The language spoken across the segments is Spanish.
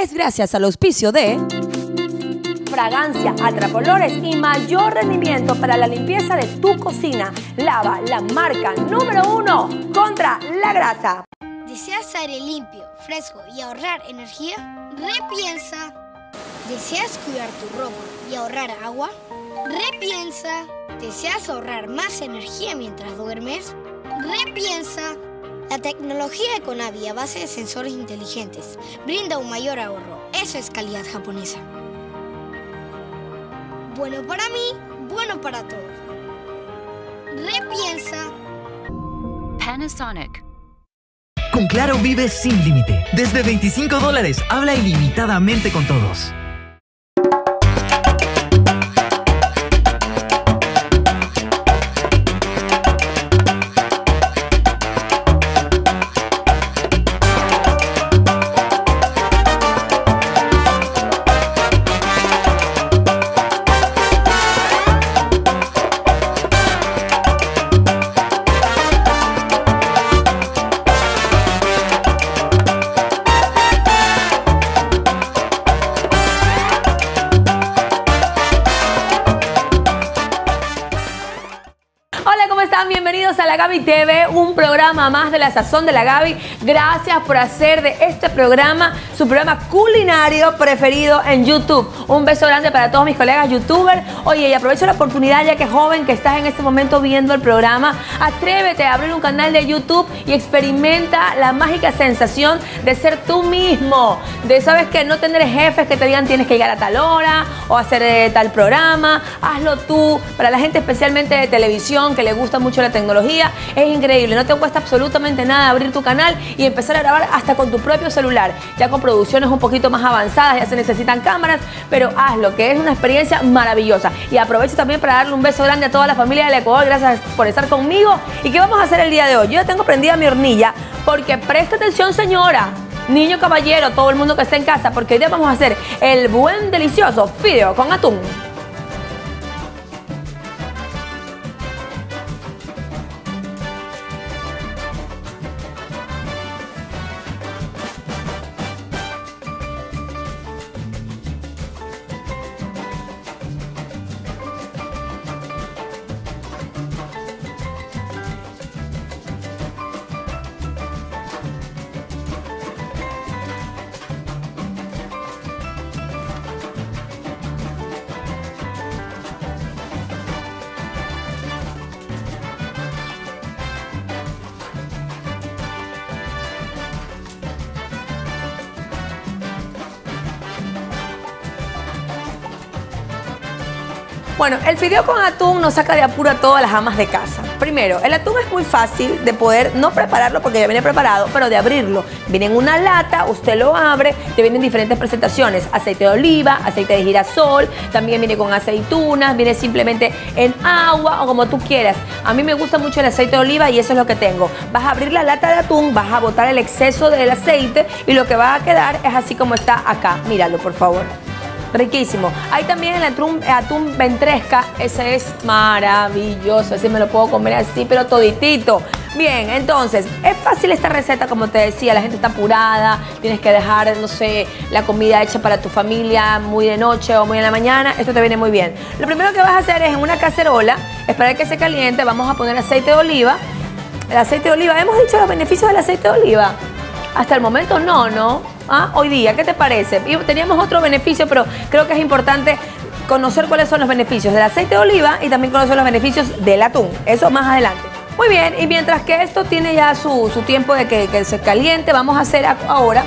es gracias al auspicio de Fragancia Atrapolores y mayor rendimiento para la limpieza de tu cocina. Lava, la marca número 1 contra la grasa. ¿Deseas aire limpio, fresco y ahorrar energía? Repiensa. ¿Deseas cuidar tu ropa y ahorrar agua? Repiensa. ¿Deseas ahorrar más energía mientras duermes? Repiensa. La tecnología de Conavi a base de sensores inteligentes brinda un mayor ahorro. Eso es calidad japonesa. Bueno para mí, bueno para todos. Repiensa. Panasonic. Con Claro vives sin límite. Desde $25, habla ilimitadamente con todos. Bienvenidos a La Gaby TV, un programa más de la Sazón de la Gaby. Gracias por hacer de este programa su programa culinario preferido en YouTube. Un beso grande para todos mis colegas youtubers. Oye, y aprovecho la oportunidad, ya que joven que estás en este momento viendo el programa, atrévete a abrir un canal de YouTube y experimenta la mágica sensación de ser tú mismo. De, ¿sabes qué? No tener jefes que te digan tienes que llegar a tal hora o hacer tal programa. Hazlo tú. Para la gente especialmente de televisión que le gusta mucho la tecnología, es increíble. No te cuesta absolutamente nada abrir tu canal y empezar a grabar hasta con tu propio celular. Ya con producciones un poquito más avanzadas, ya se necesitan cámaras, pero hazlo, que es una experiencia maravillosa. Y aprovecho también para darle un beso grande a toda la familia del Ecuador. Gracias por estar conmigo. ¿Y qué vamos a hacer el día de hoy? Yo ya tengo prendida mi hornilla, porque presta atención, señora, niño, caballero, todo el mundo que esté en casa, porque hoy día vamos a hacer el buen delicioso fideo con atún. Bueno, el fideo con atún nos saca de apuro a todas las amas de casa. Primero, el atún es muy fácil de poder, no prepararlo porque ya viene preparado, pero de abrirlo. Viene en una lata, usted lo abre, te vienen diferentes presentaciones. Aceite de oliva, aceite de girasol, también viene con aceitunas, viene simplemente en agua o como tú quieras. A mí me gusta mucho el aceite de oliva y eso es lo que tengo. Vas a abrir la lata de atún, vas a botar el exceso del aceite y lo que va a quedar es así como está acá. Míralo, por favor. Riquísimo. Hay también el atún ventresca. Ese es maravilloso. Ese me lo puedo comer así, pero toditito. Bien, entonces, es fácil esta receta, como te decía. La gente está apurada. Tienes que dejar, no sé, la comida hecha para tu familia muy de noche o muy en la mañana. Esto te viene muy bien. Lo primero que vas a hacer es en una cacerola, esperar que se caliente. Vamos a poner aceite de oliva. El aceite de oliva, ¿hemos dicho los beneficios del aceite de oliva? Hasta el momento no, ¿no? ¿Ah? Hoy día, ¿qué te parece? Teníamos otro beneficio, pero creo que es importante conocer cuáles son los beneficios del aceite de oliva y también conocer los beneficios del atún. Eso más adelante. Muy bien, y mientras que esto tiene ya su tiempo de que se caliente, vamos a hacer ahora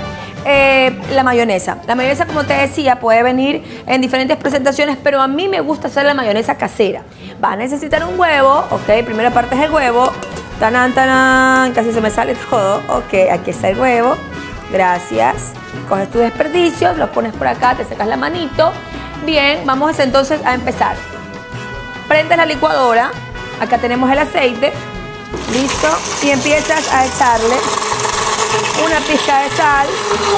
la mayonesa. La mayonesa, como te decía, puede venir en diferentes presentaciones, pero a mí me gusta hacer la mayonesa casera. Vas a necesitar un huevo, ok, primera parte es el huevo. Tanán, tanán, casi se me sale todo. Ok, aquí está el huevo. Gracias. Coges tus desperdicios, los pones por acá, te secas la manito. Bien, vamos entonces a empezar. Prendes la licuadora. Acá tenemos el aceite. Listo. Y empiezas a echarle una pizca de sal.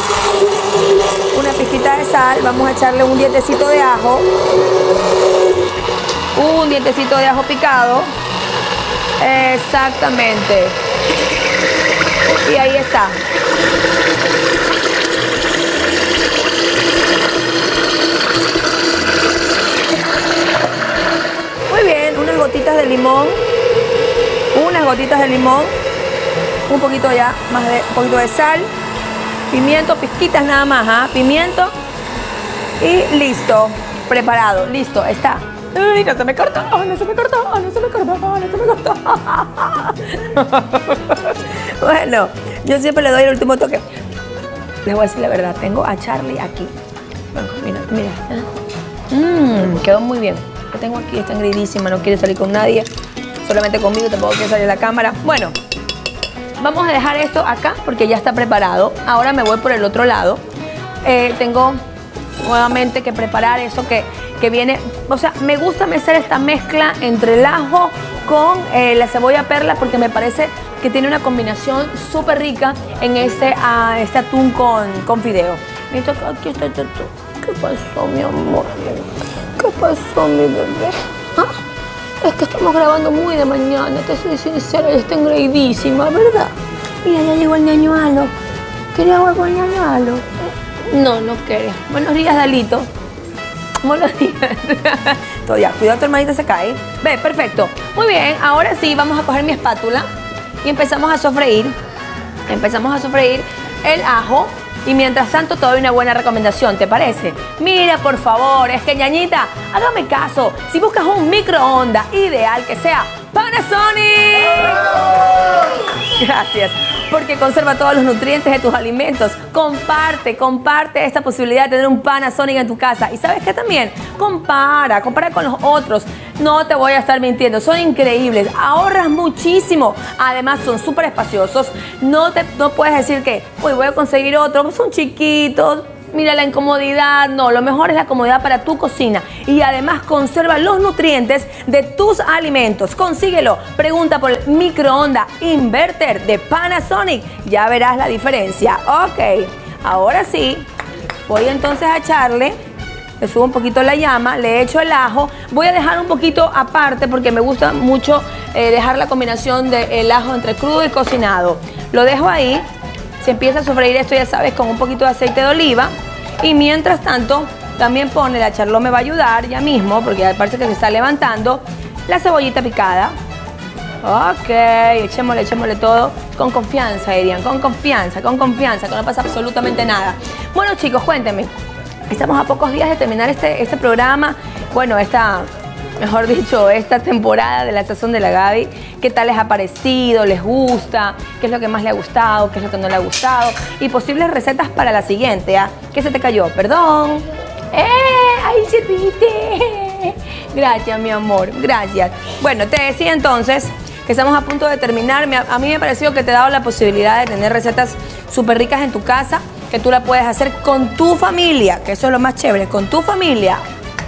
Una pizquita de sal. Vamos a echarle un dientecito de ajo. Un dientecito de ajo picado. Exactamente. Y ahí está. limón, unas gotitas de limón, un poquito ya, un poquito de sal, pimiento, pizquitas nada más, ¿ah? Pimiento y listo, preparado, listo, está. Uy, no se me cortó, no se me cortó, no se me cortó, no se me cortó. Bueno, yo siempre le doy el último toque. Les voy a decir la verdad, tengo a Charlie aquí. Bueno, mira, mira. Quedó muy bien. Lo tengo aquí, está engreidísima, no quiere salir con nadie. Solamente conmigo, tampoco quiere salir a la cámara. Bueno, vamos a dejar esto acá porque ya está preparado. Ahora me voy por el otro lado. Tengo nuevamente que preparar eso que viene. O sea, me gusta hacer esta mezcla entre el ajo con la cebolla perla porque me parece que tiene una combinación súper rica en este atún con fideo. Mira, aquí está el atún. ¿Qué pasó, mi amor? ¿Qué pasó, mi bebé? ¿Ah? Es que estamos grabando muy de mañana, te soy sincera, ya está engreidísima, ¿verdad? Mira, ya llegó el ñañualo. ¿Quiere agua con el ñañualo? No, no quiere. Buenos días, Dalito. Buenos días. Todavía, cuidado, tu hermanita se cae. Ve, perfecto. Muy bien, ahora sí, vamos a coger mi espátula y empezamos a sofreír. Empezamos a sofreír el ajo. Y mientras tanto te doy una buena recomendación, ¿te parece? Mira, por favor, es que ñañita, hágame caso. Si buscas un microondas ideal que sea Panasonic. Gracias. Porque conserva todos los nutrientes de tus alimentos. Comparte esta posibilidad de tener un Panasonic en tu casa. Y ¿sabes qué también? Compara con los otros. No te voy a estar mintiendo, son increíbles, ahorras muchísimo. Además son súper espaciosos. No puedes decir que, uy, voy a conseguir otro, son chiquitos. Mira la incomodidad, no, lo mejor es la comodidad para tu cocina y además conserva los nutrientes de tus alimentos. Consíguelo, pregunta por el microondas inverter de Panasonic, ya verás la diferencia. Ok, ahora sí, voy entonces a echarle, le subo un poquito la llama, le echo el ajo, voy a dejar un poquito aparte porque me gusta mucho dejar la combinación del ajo entre crudo y cocinado. Lo dejo ahí. Se empieza a sofreír esto, ya sabes, con un poquito de aceite de oliva. Y mientras tanto, también pone, la Charlotte me va a ayudar ya mismo, porque ya parece que se está levantando, la cebollita picada. Ok, echémosle todo con confianza, dirían, con confianza, que no pasa absolutamente nada. Bueno, chicos, cuéntenme. Estamos a pocos días de terminar este programa. Bueno, mejor dicho, esta temporada de La Sazón de la Gaby. ¿Qué tal les ha parecido? ¿Les gusta? ¿Qué es lo que más le ha gustado? ¿Qué es lo que no le ha gustado? Y posibles recetas para la siguiente, ¿ah? ¿Qué se te cayó? Perdón. ¡Ay, se ríe! Gracias, mi amor, gracias. Bueno, te decía entonces que estamos a punto de terminar. A mí me ha parecido que te he dado la posibilidad de tener recetas súper ricas en tu casa, que tú la puedes hacer con tu familia, que eso es lo más chévere, con tu familia.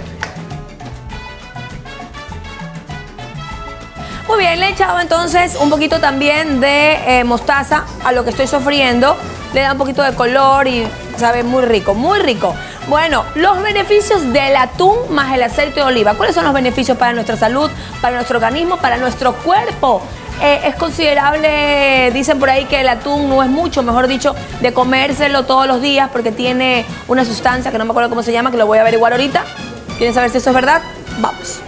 Muy bien, le he echado entonces un poquito también de mostaza a lo que estoy sofriendo. Le da un poquito de color y sabe muy rico, muy rico. Bueno, los beneficios del atún más el aceite de oliva. ¿Cuáles son los beneficios para nuestra salud, para nuestro organismo, para nuestro cuerpo? Es considerable, dicen por ahí que el atún no es mucho, mejor dicho, de comérselo todos los días porque tiene una sustancia que no me acuerdo cómo se llama, que lo voy a averiguar ahorita. ¿Quieren saber si eso es verdad? Vamos.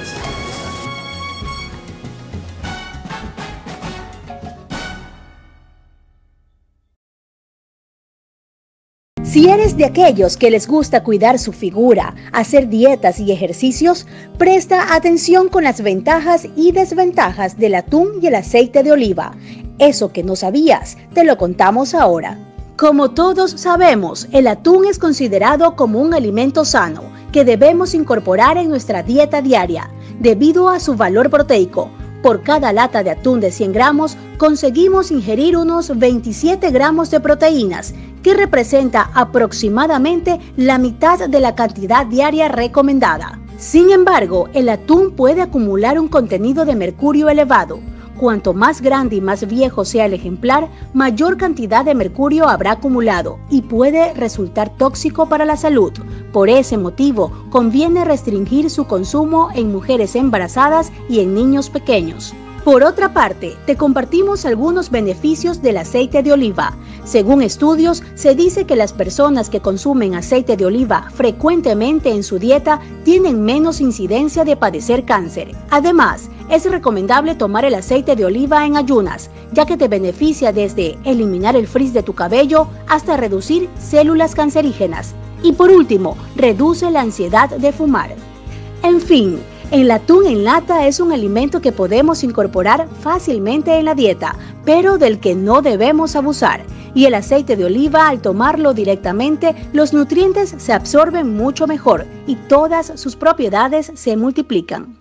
Si eres de aquellos que les gusta cuidar su figura, hacer dietas y ejercicios, presta atención con las ventajas y desventajas del atún y el aceite de oliva. Eso que no sabías, te lo contamos ahora. Como todos sabemos, el atún es considerado como un alimento sano que debemos incorporar en nuestra dieta diaria, debido a su valor proteico. Por cada lata de atún de 100 gramos, conseguimos ingerir unos 27 gramos de proteínas, que representa aproximadamente la mitad de la cantidad diaria recomendada. Sin embargo, el atún puede acumular un contenido de mercurio elevado. Cuanto más grande y más viejo sea el ejemplar, mayor cantidad de mercurio habrá acumulado y puede resultar tóxico para la salud. Por ese motivo, conviene restringir su consumo en mujeres embarazadas y en niños pequeños. Por otra parte, te compartimos algunos beneficios del aceite de oliva. Según estudios, se dice que las personas que consumen aceite de oliva frecuentemente en su dieta tienen menos incidencia de padecer cáncer. Además, Es recomendable tomar el aceite de oliva en ayunas, ya que te beneficia desde eliminar el frizz de tu cabello hasta reducir células cancerígenas. Y por último, reduce la ansiedad de fumar. En fin, el atún en lata es un alimento que podemos incorporar fácilmente en la dieta, pero del que no debemos abusar. Y el aceite de oliva, al tomarlo directamente, los nutrientes se absorben mucho mejor y todas sus propiedades se multiplican.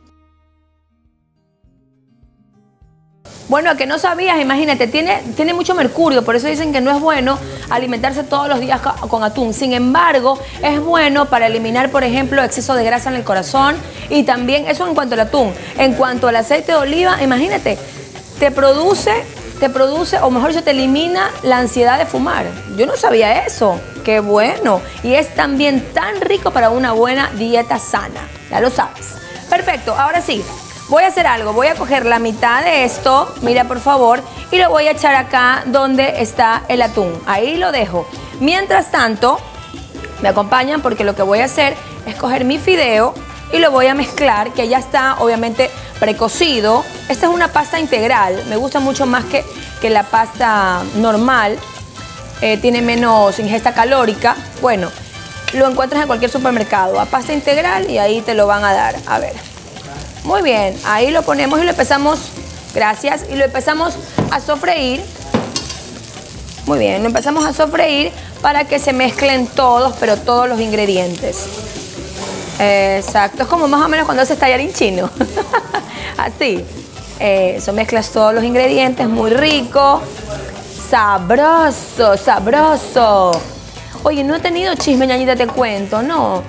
Bueno, que no sabías, imagínate, tiene mucho mercurio, por eso dicen que no es bueno alimentarse todos los días con atún. Sin embargo, es bueno para eliminar, por ejemplo, exceso de grasa en el corazón y también, eso en cuanto al atún. En cuanto al aceite de oliva, imagínate, te produce, o mejor dicho, te elimina la ansiedad de fumar. Yo no sabía eso, qué bueno. Y es también tan rico para una buena dieta sana, ya lo sabes. Perfecto, ahora sí. Voy a hacer algo, voy a coger la mitad de esto, mira por favor, y lo voy a echar acá donde está el atún. Ahí lo dejo. Mientras tanto, me acompañan porque lo que voy a hacer es coger mi fideo y lo voy a mezclar, que ya está obviamente precocido. Esta es una pasta integral, me gusta mucho más que la pasta normal, tiene menos ingesta calórica. Bueno, lo encuentras en cualquier supermercado, a pasta integral, y ahí te lo van a dar, a ver. Muy bien, ahí lo ponemos y lo empezamos, gracias, y lo empezamos a sofreír. Muy bien, lo empezamos a sofreír para que se mezclen todos, pero todos los ingredientes. Exacto, es como más o menos cuando haces tallarín chino. Así, eso, mezclas todos los ingredientes, muy rico, sabroso, sabroso. Oye, no he tenido chisme, ñañita, te cuento, ¿no?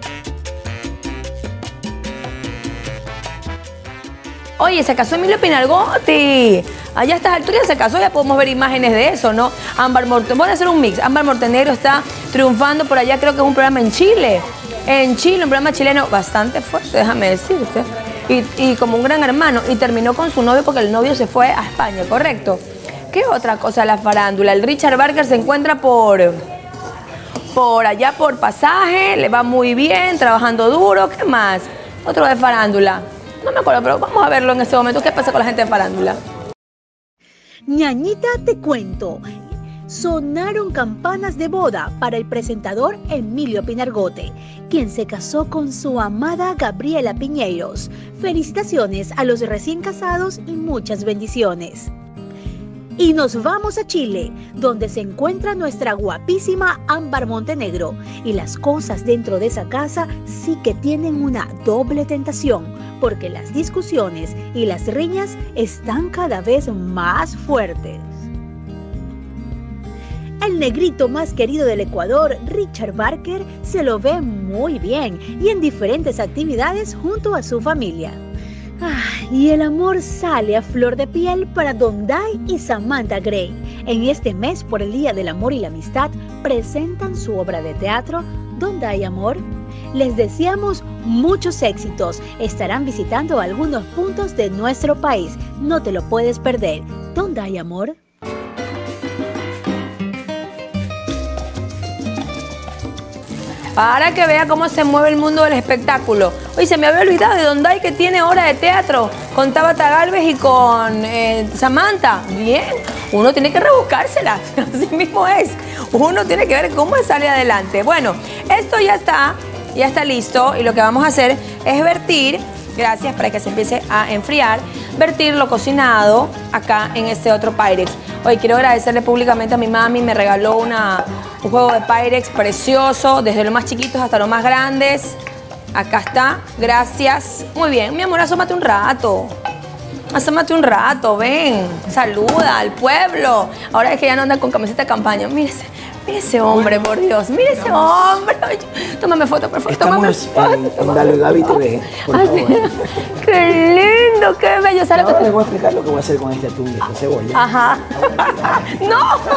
Oye, se casó Emilio Pinargotti. Allá a estas alturas se casó, ya podemos ver imágenes de eso, ¿no? Ámbar Montenegro, voy a hacer un mix. Ámbar Montenegro está triunfando por allá, creo que es un programa en Chile. En Chile, un programa chileno bastante fuerte, déjame decirte. Y como un gran hermano. Y terminó con su novio porque el novio se fue a España, ¿correcto? ¿Qué otra cosa la farándula? El Richard Barker se encuentra por allá por Pasaje, le va muy bien, trabajando duro. ¿Qué más? Otro de farándula. No me acuerdo, pero vamos a verlo en este momento. ¿Qué pasa con la gente de farándula? Ñañita, te cuento. Sonaron campanas de boda para el presentador Emilio Pinargote, quien se casó con su amada Gabriela Piñeiros. Felicitaciones a los recién casados y muchas bendiciones. Y nos vamos a Chile, donde se encuentra nuestra guapísima Ámbar Montenegro. Y las cosas dentro de esa casa sí que tienen una doble tentación, porque las discusiones y las riñas están cada vez más fuertes. El negrito más querido del Ecuador, Richard Barker, se lo ve muy bien y en diferentes actividades junto a su familia. Y el amor sale a flor de piel para Donday y Samantha Gray. En este mes, por el Día del Amor y la Amistad, presentan su obra de teatro, Donday Amor. Les deseamos muchos éxitos. Estarán visitando algunos puntos de nuestro país. No te lo puedes perder. Donday Amor. Para que vea cómo se mueve el mundo del espectáculo. Oye, se me había olvidado de Donday, que tiene obra de teatro con Tabata Galvez y con Samantha. Bien, uno tiene que rebuscársela, así mismo es. Uno tiene que ver cómo sale adelante. Bueno, esto ya está listo, y lo que vamos a hacer es vertir, gracias, para que se empiece a enfriar, vertir lo cocinado acá en este otro Pyrex. Hoy quiero agradecerle públicamente a mi mami, me regaló un juego de Pyrex precioso, desde los más chiquitos hasta los más grandes. Acá está, gracias. Muy bien, mi amor, asómate un rato. Asómate un rato, ven, saluda al pueblo. Ahora es que ya no andan con camiseta de campaña. Mire ese hombre, por Dios, mire ese hombre. Tómame foto, por favor. Estamos en Dale Gaby TV, por favor. Qué lindo, qué bello. Ahora les voy a explicar lo que voy a hacer con este atún y esta cebolla. Ajá. ¡No!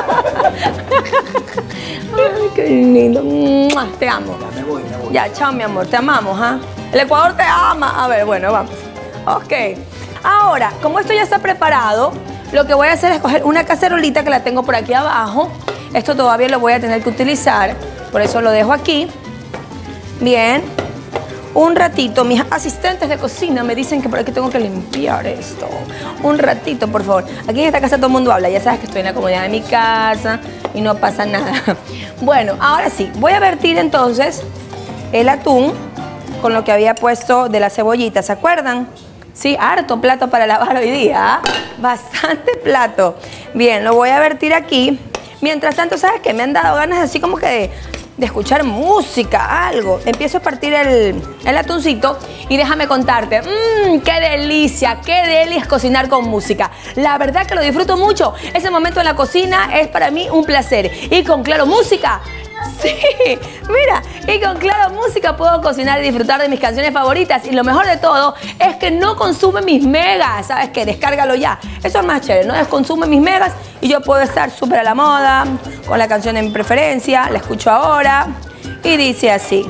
Ay, qué lindo. Te amo. Ya, me voy. Ya, chao, mi amor. Te amamos, ¿ah? El Ecuador te ama. A ver, bueno, vamos. Ok. Ahora, como esto ya está preparado, lo que voy a hacer es coger una cacerolita que la tengo por aquí abajo. Esto todavía lo voy a tener que utilizar, por eso lo dejo aquí. Bien. un ratito. Mis asistentes de cocina me dicen que por aquí tengo que limpiar esto. Un ratito, por favor. Aquí en esta casa todo el mundo habla. Ya sabes que estoy en la comodidad de mi casa y no pasa nada. Bueno, ahora sí. Voy a vertir entonces el atún con lo que había puesto de la cebollita. ¿Se acuerdan? Sí, harto plato para lavar hoy día. Bastante plato. Bien, lo voy a vertir aquí. Mientras tanto, ¿sabes qué? Me han dado ganas así como que de escuchar música, algo. Empiezo a partir el atuncito y déjame contarte. ¡Qué delicia! ¡Qué delicia es cocinar con música! La verdad que lo disfruto mucho. Ese momento en la cocina es para mí un placer. Y con Claro Música, sí, mira, y con Claro Música puedo cocinar y disfrutar de mis canciones favoritas. Y lo mejor de todo es que no consume mis megas. ¿Sabes qué? Descárgalo ya. Eso es más chévere, no consume mis megas y yo puedo estar súper a la moda, con la canción en preferencia, la escucho ahora y dice así.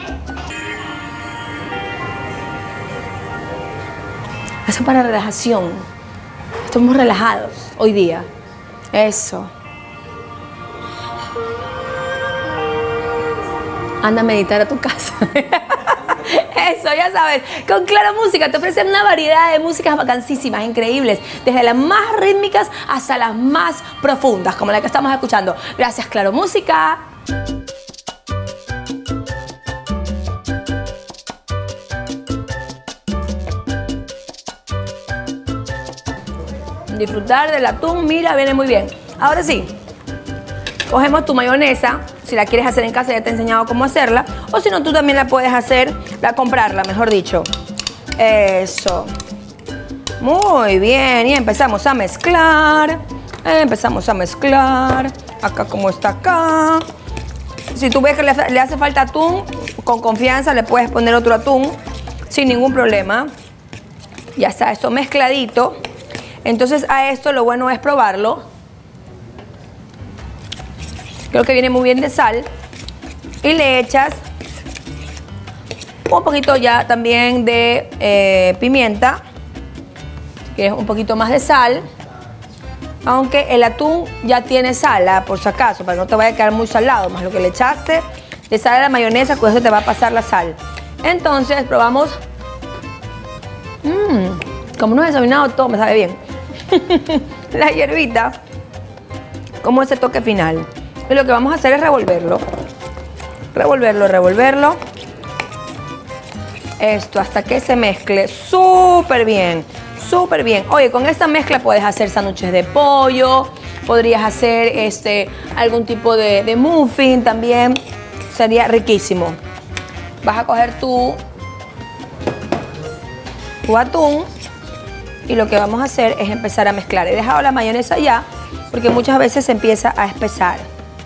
Eso para relajación. Estamos relajados hoy día. Eso. Anda a meditar a tu casa. Eso, ya sabes. Con Claro Música te ofrecen una variedad de músicas vacancísimas, increíbles. Desde las más rítmicas hasta las más profundas, como la que estamos escuchando. Gracias, Claro Música. Disfrutar del atún, mira, viene muy bien. Ahora sí. Cogemos tu mayonesa, si la quieres hacer en casa ya te he enseñado cómo hacerla, o si no tú también la puedes hacer, comprarla, mejor dicho. Eso. Muy bien, y empezamos a mezclar. Acá como está acá. Si tú ves que le hace falta atún, con confianza le puedes poner otro atún, sin ningún problema. Ya está esto mezcladito. Entonces a esto lo bueno es probarlo. Creo que viene muy bien de sal. Y le echas un poquito ya también de pimienta. Si quieres un poquito más de sal. Aunque el atún ya tiene sal, por si acaso, para que no te vaya a quedar muy salado. Más lo que le echaste de sal a la mayonesa, con eso te va a pasar la sal. Entonces probamos. Como no he desayunado, todo me sabe bien. La hierbita. Como ese toque final. Y lo que vamos a hacer es revolverlo. Revolverlo. Esto hasta que se mezcle súper bien. Súper bien. Oye, con esta mezcla puedes hacer sándwiches de pollo. Podrías hacer algún tipo de muffin también. Sería riquísimo. Vas a coger tu atún. Y lo que vamos a hacer es empezar a mezclar. He dejado la mayonesa ya porque muchas veces se empieza a espesar.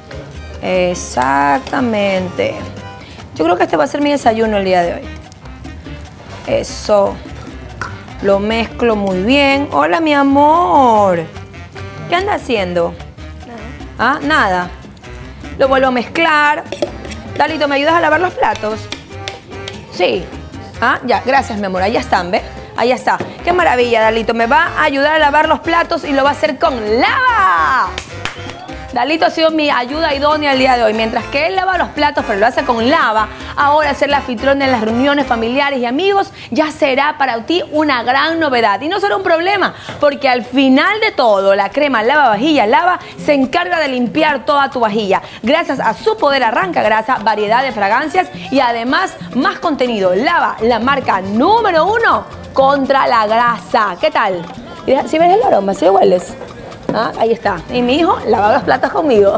Exactamente. Yo creo que este va a ser mi desayuno el día de hoy. Eso. Lo mezclo muy bien. Hola, mi amor. ¿Qué anda haciendo? Nada. ¿Ah? Nada. Lo vuelvo a mezclar. Dalito, ¿me ayudas a lavar los platos? Sí. Ah, ya. Gracias, mi amor. Ahí están, ¿ves? Ahí está. Qué maravilla, Dalito. Me va a ayudar a lavar los platos y lo va a hacer con lava. Dalito ha sido mi ayuda idónea el día de hoy. Mientras que él lava los platos, pero lo hace con lava, ahora ser la anfitriona en las reuniones familiares y amigos ya será para ti una gran novedad. Y no será un problema, porque al final de todo, la crema lavavajillas Lava se encarga de limpiar toda tu vajilla. Gracias a su poder arranca grasa, variedad de fragancias y además más contenido. Lava, la marca número 1 contra la grasa. ¿Qué tal? ¿Sí ves el aroma? ¿Sí hueles? Ah, ahí está. Y mi hijo lava los platos conmigo.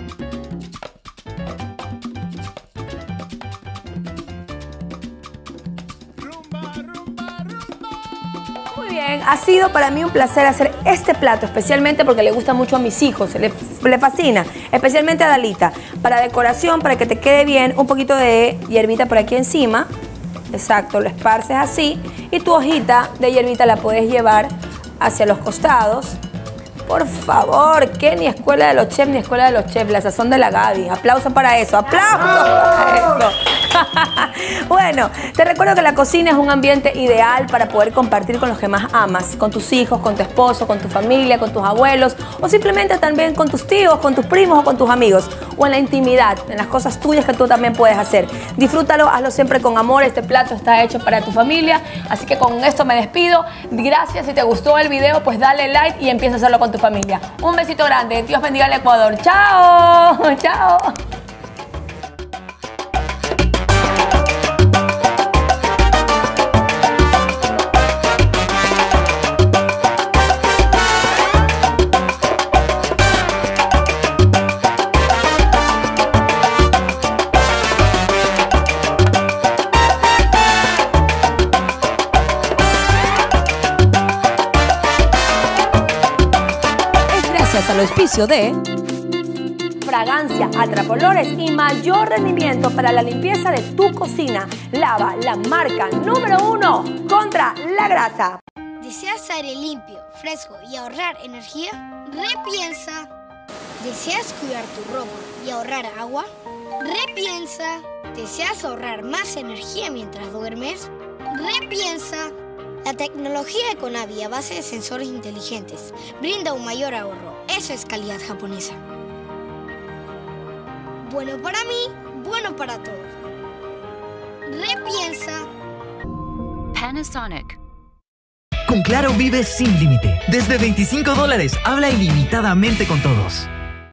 Muy bien, ha sido para mí un placer hacer este plato, especialmente porque le gusta mucho a mis hijos, le fascina, especialmente a Dalita. Para decoración, para que te quede bien, un poquito de hierbita por aquí encima. Exacto, lo esparces así y tu hojita de hierbita la puedes llevar hacia los costados. Por favor, que ni escuela de los chefs ni escuela de los chefs, la sazón de la Gaby. Aplauso para eso, aplauso para eso. Bueno, te recuerdo que la cocina es un ambiente ideal para poder compartir con los que más amas, con tus hijos, con tu esposo, con tu familia, con tus abuelos o simplemente también con tus tíos, con tus primos o con tus amigos o en la intimidad, en las cosas tuyas que tú también puedes hacer. Disfrútalo, hazlo siempre con amor. Este plato está hecho para tu familia, así que con esto me despido. Gracias. Si te gustó el video, pues dale like y empieza a hacerlo con tu familia. Un besito grande. Dios bendiga al Ecuador. ¡Chao! ¡Chao! Al auspicio de Fragancia Atrapolores y mayor rendimiento para la limpieza de tu cocina. Lava, la marca número 1 contra la grasa. ¿Deseas aire limpio, fresco y ahorrar energía? Repiensa. ¿Deseas cuidar tu ropa y ahorrar agua? Repiensa. ¿Deseas ahorrar más energía mientras duermes? Repiensa. La tecnología de Conavi a base de sensores inteligentes brinda un mayor ahorro. Eso es calidad japonesa. Bueno para mí, bueno para todos. Repiensa. Panasonic. Con Claro vive sin límite. Desde $25 habla ilimitadamente con todos.